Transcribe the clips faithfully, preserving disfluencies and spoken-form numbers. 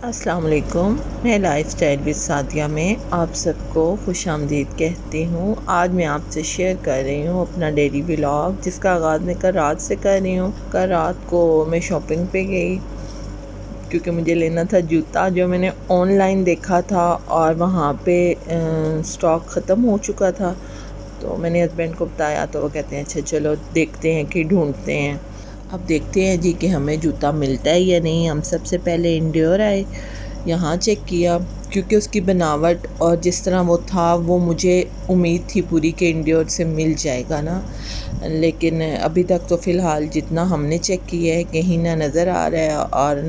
अस्सलाम वालेकुम। मैं लाइफस्टाइल विद सादिया में आप सबको खुश आमदीद कहती हूँ। आज मैं आपसे शेयर कर रही हूँ अपना डेली व्लॉग, जिसका आगाज़ मैं कल रात से कर रही हूँ। कल रात को मैं शॉपिंग पे गई क्योंकि मुझे लेना था जूता, जो मैंने ऑनलाइन देखा था और वहाँ पे स्टॉक ख़त्म हो चुका था। तो मैंने हस्बैंड को बताया तो वो कहते हैं अच्छा चलो देखते हैं कि ढूंढते हैं। अब देखते हैं जी कि हमें जूता मिलता है या नहीं। हम सबसे पहले इंडियोर आए, यहाँ चेक किया क्योंकि उसकी बनावट और जिस तरह वो था वो मुझे उम्मीद थी पूरी कि इंडियोर से मिल जाएगा ना, लेकिन अभी तक तो फ़िलहाल जितना हमने चेक किया है कहीं ना नज़र आ रहा है और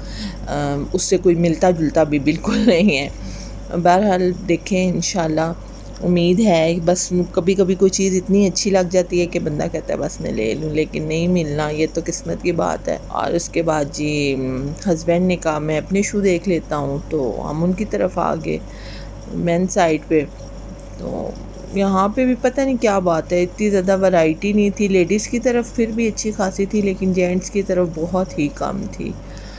ना उससे कोई मिलता जुलता भी बिल्कुल नहीं है। बहरहाल देखें, इंशाल्लाह उम्मीद है। बस कभी कभी कोई चीज़ इतनी अच्छी लग जाती है कि बंदा कहता है बस मैं ले लूँ, लेकिन नहीं मिलना ये तो किस्मत की बात है। और उसके बाद जी हस्बैंड ने कहा मैं अपने शू देख लेता हूँ, तो हम उनकी तरफ आ गए मेन साइड पे। तो यहाँ पे भी पता नहीं क्या बात है, इतनी ज़्यादा वैरायटी नहीं थी। लेडीज़ की तरफ फिर भी अच्छी खासी थी, लेकिन जेंट्स की तरफ बहुत ही कम थी।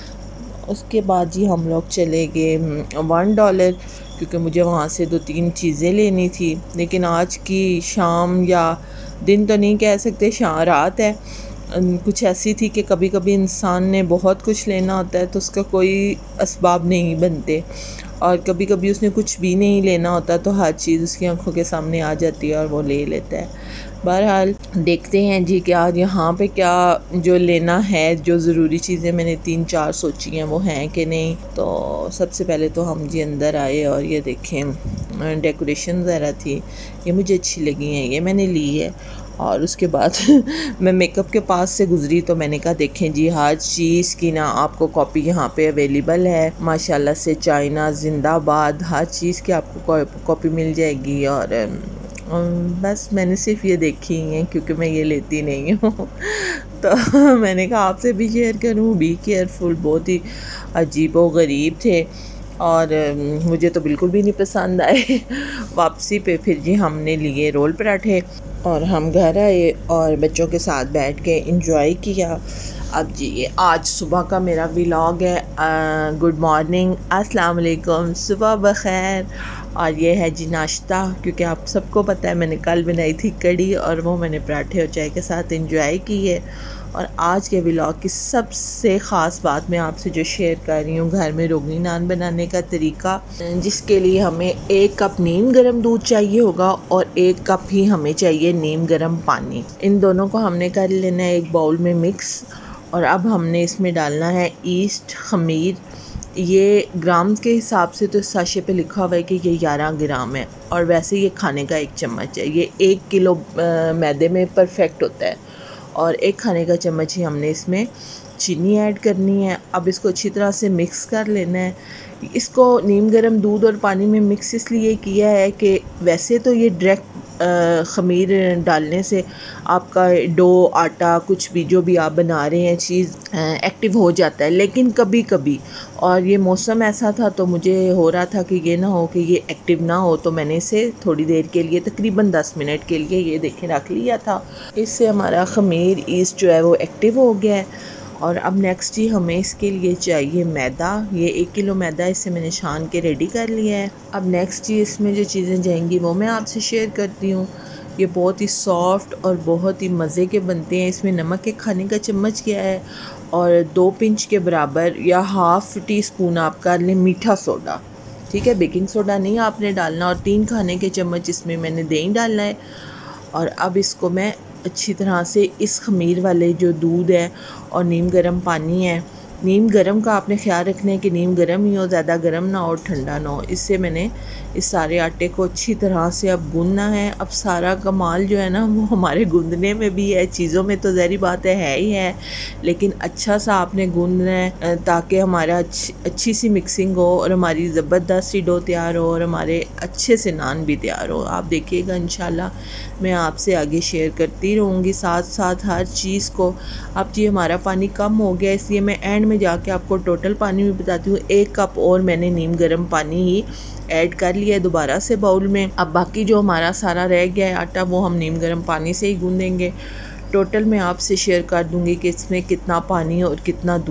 उसके बाद जी हम लोग चले गए वन डॉलर, क्योंकि मुझे वहाँ से दो तीन चीज़ें लेनी थी। लेकिन आज की शाम या दिन तो नहीं कह सकते, शाम रात है, कुछ ऐसी थी कि कभी कभी इंसान ने बहुत कुछ लेना होता है तो उसका कोई असबाब नहीं बनते, और कभी कभी उसने कुछ भी नहीं लेना होता तो हर चीज़ उसकी आंखों के सामने आ जाती है और वो ले लेता है। बहरहाल देखते हैं जी कि आज यहाँ पे क्या जो लेना है, जो ज़रूरी चीज़ें मैंने तीन चार सोची हैं वो हैं कि नहीं। तो सबसे पहले तो हम जी अंदर आए और ये देखें डेकोरेशन वगैरह थी, ये मुझे अच्छी लगी हैं, ये मैंने ली है। और उसके बाद मैं मेकअप के पास से गुज़री तो मैंने कहा देखें जी हर चीज़ की ना आपको कॉपी यहाँ पे अवेलेबल है माशाल्लाह से। चाइना जिंदाबाद, हर चीज़ की आपको कॉपी मिल जाएगी। और बस मैंने सिर्फ ये देखी हैं क्योंकि मैं ये लेती नहीं हूँ तो मैंने कहा आपसे भी शेयर करूँ। बी केयरफुल, बहुत ही अजीब व गरीब थे और मुझे तो बिल्कुल भी नहीं पसंद आए। वापसी पे फिर जी हमने लिए रोल पराठे और हम घर आए और बच्चों के साथ बैठ के एंजॉय किया। अब जी ये आज सुबह का मेरा व्लॉग है। गुड मॉर्निंग, अस्सलाम वालेकुम, सुबह बखैर। और ये है जी नाश्ता, क्योंकि आप सबको पता है मैंने कल बनाई थी कड़ी और वो मैंने पराठे और चाय के साथ एंजॉय की है। और आज के व्लॉग की सबसे ख़ास बात मैं आपसे जो शेयर कर रही हूँ, घर में रोगनी नान बनाने का तरीका, जिसके लिए हमें एक कप नीम गर्म दूध चाहिए होगा और एक कप ही हमें चाहिए नीम गर्म पानी। इन दोनों को हमने कर लेना है एक बाउल में मिक्स। और अब हमने इसमें डालना है ईस्ट खमीर। ये ग्राम के हिसाब से तो साशे पे लिखा हुआ है कि ये ग्यारह ग्राम है, और वैसे ये खाने का एक चम्मच है। ये एक किलो मैदे में परफेक्ट होता है। और एक खाने का चम्मच ही हमने इसमें चीनी ऐड करनी है। अब इसको अच्छी तरह से मिक्स कर लेना है। इसको नीम गर्म दूध और पानी में मिक्स इसलिए किया है कि वैसे तो ये डायरेक्ट ख़मीर डालने से आपका डो, आटा, कुछ भी जो भी आप बना रहे हैं चीज़ एक्टिव हो जाता है, लेकिन कभी कभी, और ये मौसम ऐसा था तो मुझे हो रहा था कि ये ना हो कि ये एक्टिव ना हो, तो मैंने इसे थोड़ी देर के लिए तकरीबन दस मिनट के लिए ये देखें रख लिया था। इससे हमारा ख़मीर ईस्ट जो है वो एक्टिव हो गया है। और अब नेक्स्ट ही हमें इसके लिए चाहिए मैदा। ये एक किलो मैदा इसे मैंने छान के रेडी कर लिया है। अब नेक्स्ट ही इसमें जो चीज़ें जाएंगी वो मैं आपसे शेयर करती हूँ। ये बहुत ही सॉफ्ट और बहुत ही मज़े के बनते हैं। इसमें नमक एक खाने का चम्मच किया है और दो पिंच के बराबर या हाफ़ टी स्पून आप कर लें मीठा सोडा, ठीक है, बेकिंग सोडा नहीं आपने डालना। और तीन खाने के चम्मच इसमें मैंने दही डालना है। और अब इसको मैं अच्छी तरह से इस खमीर वाले जो दूध है और नीम गर्म पानी है, नीम गर्म का आपने ख्याल रखना है कि नीम गर्म ही हो, ज़्यादा गर्म ना हो, ठंडा ना हो। इससे मैंने इस सारे आटे को अच्छी तरह से अब गूंदना है। अब सारा कमाल जो है ना वो हमारे गूंदने में भी है। चीज़ों में तो ज़ाहिर बात है है ही है, लेकिन अच्छा सा आपने गूंदना है ताकि हमारा अच्छी अच्छी सी मिक्सिंग हो और हमारी ज़बरदस्त सी डो तैयार हो और हमारे अच्छे से नान भी तैयार हो। आप देखिएगा इंशाल्लाह मैं आपसे आगे शेयर करती रहूँगी साथ साथ हर चीज़ को। अब जी हमारा पानी कम हो गया, इसलिए मैं एंड में जाके आपको टोटल पानी भी बताती हूँ। एक कप और मैंने नीम गर्म पानी ही ऐड कर लिया है दोबारा से बाउल में। अब बाकी जो हमारा सारा रह गया है आटा वो हम नीम गर्म पानी से ही गूंदेंगे। टोटल मैं आपसे शेयर कर दूंगी कि इसमें कितना पानी और कितना दूध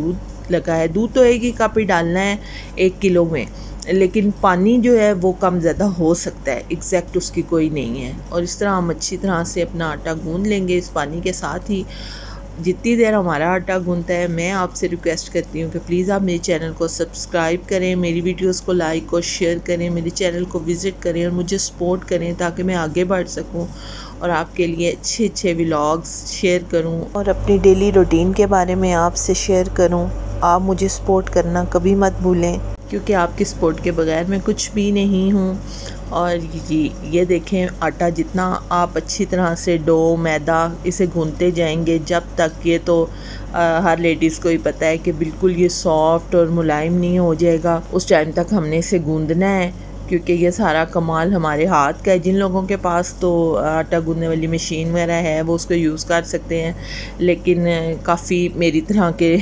लगा है। दूध तो एक ही कप ही डालना है एक किलो में, लेकिन पानी जो है वो कम ज़्यादा हो सकता है, एग्जैक्ट उसकी कोई नहीं है। और इस तरह हम अच्छी तरह से अपना आटा गूंद लेंगे इस पानी के साथ ही। जितनी देर हमारा आटा गूंदता है, मैं आपसे रिक्वेस्ट करती हूँ कि प्लीज़ आप मेरे चैनल को सब्सक्राइब करें, मेरी वीडियोस को लाइक और शेयर करें, मेरे चैनल को विज़िट करें और मुझे सपोर्ट करें ताकि मैं आगे बढ़ सकूँ और आपके लिए अच्छे अच्छे व्लॉग्स शेयर करूँ और अपनी डेली रूटीन के बारे में आपसे शेयर करूँ। आप मुझे सपोर्ट करना कभी मत भूलें, क्योंकि आपकी सपोर्ट के बगैर मैं कुछ भी नहीं हूँ। और ये ये देखें, आटा जितना आप अच्छी तरह से डो मैदा इसे गूंथते जाएंगे, जब तक ये तो आ, हर लेडीज़ को ही पता है कि बिल्कुल ये सॉफ्ट और मुलायम नहीं हो जाएगा, उस टाइम तक हमने इसे गूंदना है, क्योंकि ये सारा कमाल हमारे हाथ का है। जिन लोगों के पास तो आटा गूंदने वाली मशीन वगैरह है वो उसको यूज़ कर सकते हैं, लेकिन काफ़ी मेरी तरह के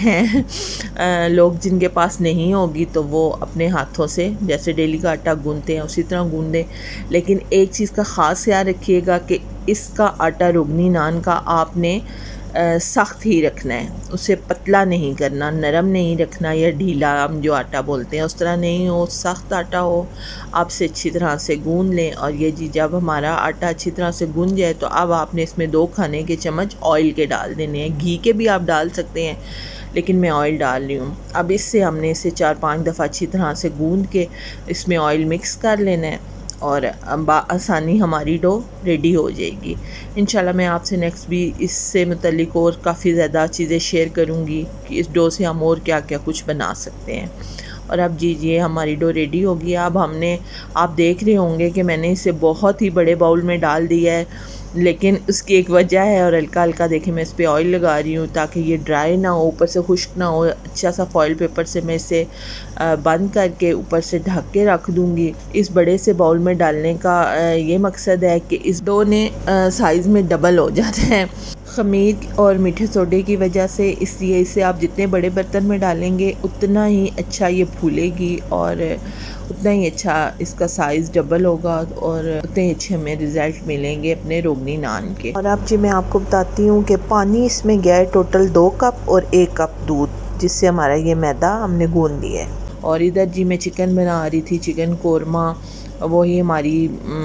हैं लोग जिनके पास नहीं होगी तो वो अपने हाथों से जैसे डेली का आटा गूंदते हैं उसी तरह गूंदें। लेकिन एक चीज़ का ख़ास ख्याल रखिएगा कि इसका आटा रुगनी नान का आपने सख्त ही रखना है, उसे पतला नहीं करना, नरम नहीं रखना या ढीला हम जो आटा बोलते हैं उस तरह नहीं हो, सख्त आटा हो। आपसे अच्छी तरह से गूंद लें। और ये जी जब हमारा आटा अच्छी तरह से गूंद जाए तो अब आपने इसमें दो खाने के चम्मच ऑयल के डाल देने हैं। घी के भी आप डाल सकते हैं, लेकिन मैं ऑयल डाल रही हूँ। अब इससे हमने इसे चार पाँच दफ़ा अच्छी तरह से गूंद के इसमें ऑयल मिक्स कर लेना है और आसानी हमारी डो रेडी हो जाएगी। इंशाल्लाह मैं आपसे नेक्स्ट भी इससे मुतल्लिक और काफ़ी ज़्यादा चीज़ें शेयर करूँगी कि इस डो से हम और क्या क्या कुछ बना सकते हैं। और अब जी ये हमारी डो रेडी होगी। अब हमने आप देख रहे होंगे कि मैंने इसे बहुत ही बड़े बाउल में डाल दिया है, लेकिन उसकी एक वजह है। और हल्का हल्का देखें मैं इस पर ऑयल लगा रही हूँ ताकि ये ड्राई ना हो, ऊपर से खुश्क ना हो। अच्छा सा फॉइल पेपर से मैं इसे बंद करके ऊपर से ढक के रख दूँगी। इस बड़े से बाउल में डालने का ये मकसद है कि इस डो ने साइज़ में डबल हो जाता है ख़मीर और मीठे सोडे की वजह से, इसलिए इसे आप जितने बड़े बर्तन में डालेंगे उतना ही अच्छा ये फूलेगी और उतना ही अच्छा इसका साइज़ डबल होगा और उतने ही अच्छे हमें रिज़ल्ट मिलेंगे अपने रोगनी नान के। और अब जी मैं आपको बताती हूँ कि पानी इसमें गया है टोटल दो कप और एक कप दूध, जिससे हमारा ये मैदा हमने गूंद लिया है। और इधर जी मैं चिकन बना रही थी, चिकन कोरमा, वही हमारी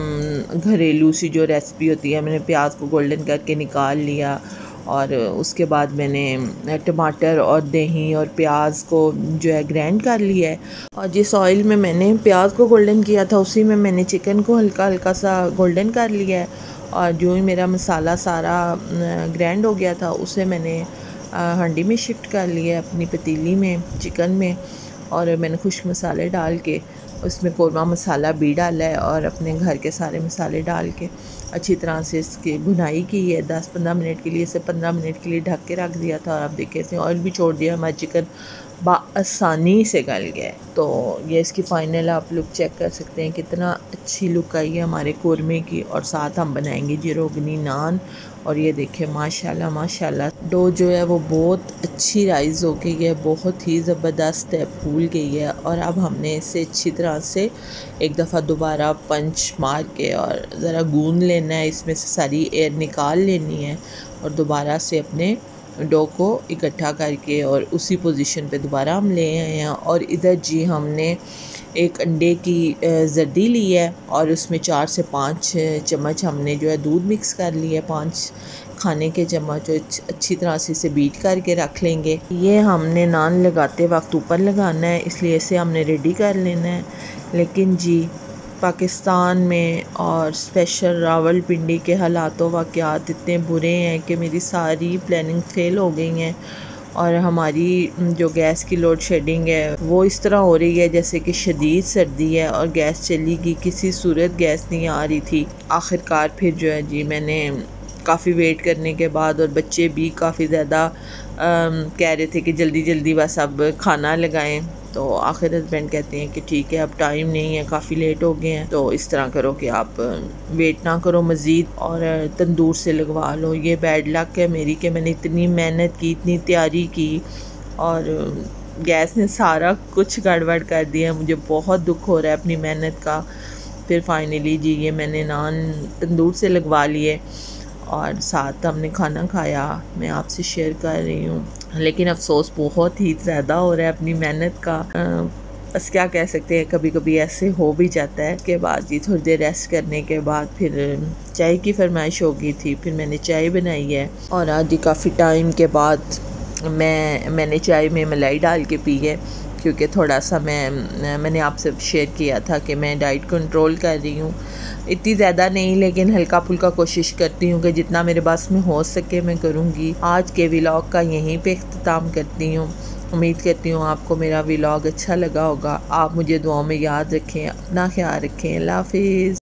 घरेलू सी जो रेसिपी होती है। मैंने प्याज को गोल्डन करके निकाल लिया और उसके बाद मैंने टमाटर और दही और प्याज को जो है ग्राइंड कर लिया है। और जिस ऑयल में मैंने प्याज को गोल्डन किया था उसी में मैंने चिकन को हल्का हल्का सा गोल्डन कर लिया है। और जो ही मेरा मसाला सारा ग्राइंड हो गया था उसे मैंने हांडी में शिफ्ट कर लिया अपनी पतीली में चिकन में, और मैंने खुश्क मसाले डाल के उसमें कोरमा मसाला भी डाला है और अपने घर के सारे मसाले डाल के अच्छी तरह से इसकी भुनाई की है। दस पंद्रह मिनट के लिए इसे पंद्रह मिनट के लिए ढक के रख दिया था और आप देखिए इसे ऑयल भी छोड़ दिया, हमारा चिकन बआसानी से गल गया है। तो ये इसकी फ़ाइनल आप लुक चेक कर सकते हैं, कितना अच्छी लुक आई है हमारे कोरमे की। और साथ हम बनाएंगे जी रोगनी नान। और ये देखिए माशाल्लाह माशाल्लाह डो जो है वो बहुत अच्छी राइज़ हो गई है, बहुत ही ज़बरदस्त है, फूल गई है। और अब हमने इसे अच्छी तरह से एक दफ़ा दोबारा पंच मार के और ज़रा गूंद लेना है, इसमें से सारी एयर निकाल लेनी है और दोबारा से अपने डो को इकट्ठा करके और उसी पोजीशन पे दोबारा हम ले आए हैं। और इधर जी हमने एक अंडे की जर्दी ली है और उसमें चार से पाँच चम्मच हमने जो है दूध मिक्स कर लिया है, पाँच खाने के चम्मच अच्छी तरह से इसे बीट करके रख लेंगे। ये हमने नान लगाते वक्त ऊपर लगाना है, इसलिए इसे हमने रेडी कर लेना है। लेकिन जी पाकिस्तान में और स्पेशल रावलपिंडी के हालातों वाक़यात इतने बुरे हैं कि मेरी सारी प्लानिंग फ़ेल हो गई हैं। और हमारी जो गैस की लोड शेडिंग है वो इस तरह हो रही है जैसे कि शदीद सर्दी है और गैस चलेगी, किसी सूरत गैस नहीं आ रही थी। आखिरकार फिर जो है जी मैंने काफ़ी वेट करने के बाद, और बच्चे भी काफ़ी ज़्यादा कह रहे थे कि जल्दी जल्दी बस अब खाना लगाएं, तो आखिर हस्बैंड कहते हैं कि ठीक है अब टाइम नहीं है, काफ़ी लेट हो गए हैं, तो इस तरह करो कि आप वेट ना करो मज़ीद और तंदूर से लगवा लो। ये बैड लक है मेरी कि मैंने इतनी मेहनत की, इतनी तैयारी की और गैस ने सारा कुछ गड़बड़ कर दिया। मुझे बहुत दुख हो रहा है अपनी मेहनत का। फिर फाइनली जी ये मैंने नान तंदूर से लगवा लिए और साथ हमने खाना खाया। मैं आपसे शेयर कर रही हूँ। लेकिन अफसोस बहुत ही ज़्यादा हो रहा है अपनी मेहनत का। बस क्या कह सकते हैं, कभी कभी ऐसे हो भी जाता है। के बाद जी थोड़ी देर रेस्ट करने के बाद फिर चाय की फरमाइश हो गई थी, फिर मैंने चाय बनाई है। और आज जी काफ़ी टाइम के बाद मैं मैंने चाय में मलाई डाल के पी है, क्योंकि थोड़ा सा मैं मैंने आपसे शेयर किया था कि मैं डाइट कंट्रोल कर रही हूँ। इतनी ज़्यादा नहीं, लेकिन हल्का फुल्का कोशिश करती हूँ कि जितना मेरे बस में हो सके मैं करूँगी। आज के व्लॉग का यहीं पे इख्तिताम करती हूँ। उम्मीद करती हूँ आपको मेरा व्लॉग अच्छा लगा होगा। आप मुझे दुआओं में याद रखें, अपना ख्याल रखें। अल्लाह हाफिज़।